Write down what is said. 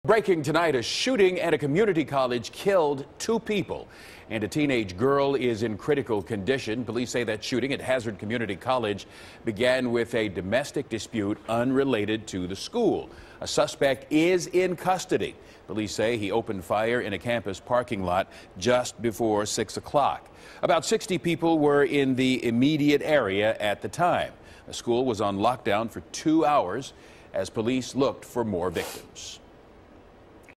Breaking tonight, a shooting at a community college killed 2 people, and a teenage girl is in critical condition. Police say that shooting at Hazard Community College began with a domestic dispute unrelated to the school. A suspect is in custody. Police say he opened fire in a campus parking lot just before 6 o'clock. About 60 people were in the immediate area at the time. The school was on lockdown for 2 hours as police looked for more victims.